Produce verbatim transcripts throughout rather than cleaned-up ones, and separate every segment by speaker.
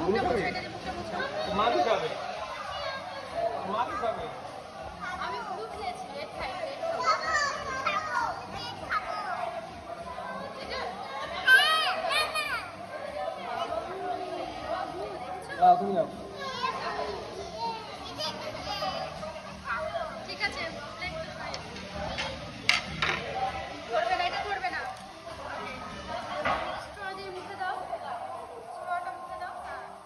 Speaker 1: মুখটা মুছো এটা দিয়ে মুখটা মুছো
Speaker 2: মাকে খাবে মাকে খাবে
Speaker 1: আমি ফ্রুট খেয়েছি রেড খাই রেড
Speaker 2: দাও তুমি দাও
Speaker 1: ঠিক আছে ধরবে না এটা ধরবে না স্ট্র দিয়ে মুখে দাও স্ট্রটা মুখে দাও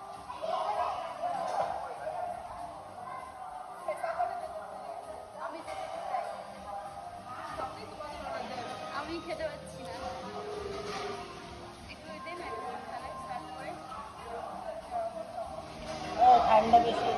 Speaker 1: আমি আমি খেতে পাচ্ছি না একটু দেন স্টার্ট করে
Speaker 3: ঠান্ডা বেশি